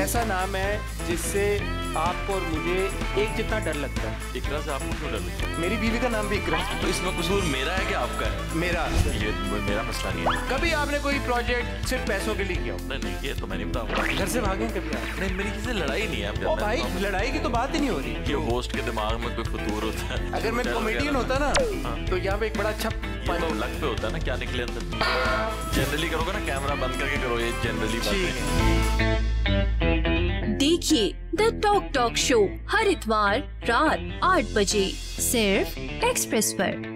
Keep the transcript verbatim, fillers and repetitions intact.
ऐसा नाम है जिससे आपको और मुझे एक जितना डर लगता है। इकरा से आपको क्यों डर लगता है? मेरी बीवी का नाम भी इकरा है। तो इसमें कसूर मेरा है कि आपका है? मेरा। ये मेरा मसला नहीं है। कभी आपने कोई प्रोजेक्ट सिर्फ पैसों के लिए किया? नहीं नहीं, ये तो मैं नहीं बताऊंगा। घर से भागे कभी आप? नहीं, मेरी किसी से लड़ाई नहीं है। ओ भाई, लड़ाई की तो बात ही नहीं हो रही। ये होस्ट के दिमाग में कोई फतूर होता है। अगर मैं कॉमेडियन होता ना तो यहाँ पे एक बड़ा अच्छा तो लक पे होता है ना, क्या निकले अंदर। जनरली करोगे ना, कैमरा बंद करके करो, ये जनरली बात है। देखिए द टॉक टॉक शो हर इतवार रात आठ बजे सिर्फ एक्सप्रेस पर।